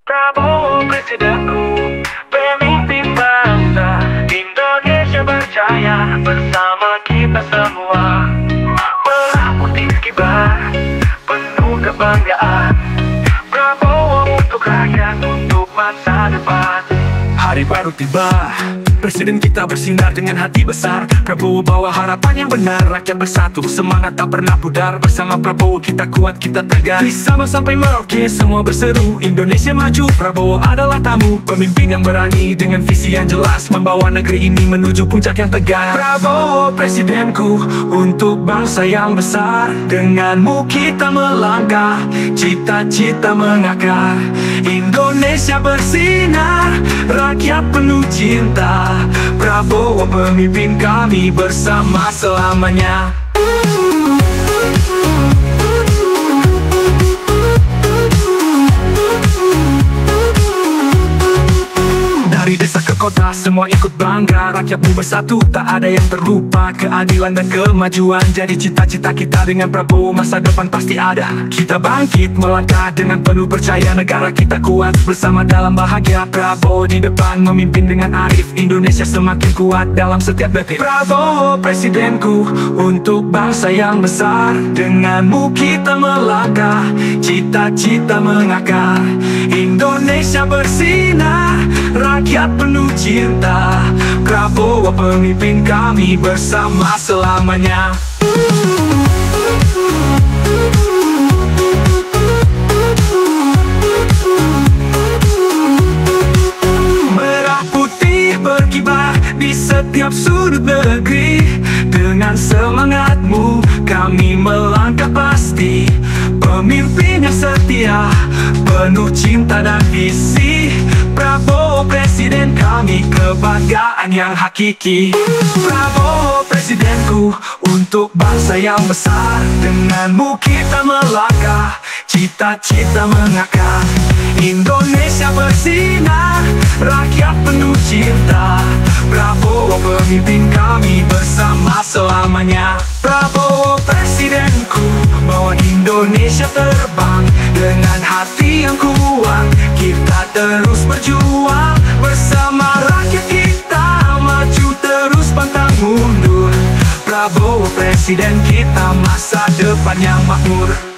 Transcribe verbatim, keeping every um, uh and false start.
Prabowo presidenku, pemimpin bangsa Indonesia berjaya bersama kita semua. Merah putih kibar, penuh kebanggaan. Prabowo untuk rakyat, untuk masa depan. Hari baru tiba, Presiden kita bersinar dengan hati besar. Prabowo bawa harapan yang benar, rakyat bersatu, semangat tak pernah pudar. Bersama Prabowo kita kuat, kita tegar. Bersama sampai Merauke semua berseru, Indonesia maju, Prabowo adalah tamu. Pemimpin yang berani dengan visi yang jelas, membawa negeri ini menuju puncak yang tegar. Prabowo presidenku, untuk bangsa yang besar. Denganmu kita melangkah, cita-cita mengakar. Indonesia bersinar, rakyat penuh cinta. Prabowo pemimpin kami bersama selamanya. Dari desa ke kota semua ikut bangga, rakyatmu bersatu tak ada yang terlupa. Keadilan dan kemajuan jadi cita-cita kita, dengan Prabowo masa depan pasti ada. Kita bangkit melangkah dengan penuh percaya, negara kita kuat bersama dalam bahagia. Prabowo di depan memimpin dengan arif, Indonesia semakin kuat dalam setiap detik. Prabowo presidenku, untuk bangsa yang besar. Denganmu kita melangkah, cita-cita mengakar. Indonesia bersinar, rakyat penuh cinta. Prabowo pemimpin kami bersama selamanya. Merah putih berkibar di setiap sudut negeri. Dengan semangatmu kami melangkah pasti. Pemimpin yang setia, penuh cinta dan visi. Prabowo presiden kami, kebanggaan yang hakiki. Prabowo presidenku, untuk bangsa yang besar. Denganmu kita melangkah, cita-cita mengakar. Indonesia bersinar, rakyat penuh cinta. Prabowo pemimpin kami bersama selamanya. Prabowo presidenku, bawa Indonesia terbang. Dengan hati yang kuat kita terus berjuang. Bersama rakyat kita maju terus pantang mundur. Prabowo presiden kita, masa depan yang makmur.